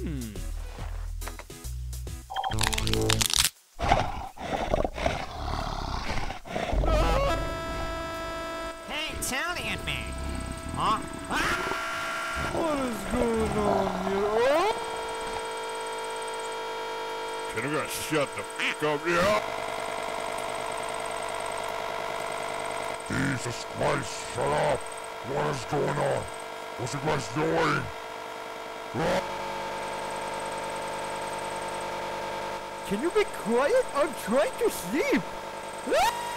Hey, Italian man. Huh? What is going on here? Oh! Can you guys shut the f*** up here? Jesus Christ, shut up! What is going on? What's you guys doing? Can you be quiet? I'm trying to sleep.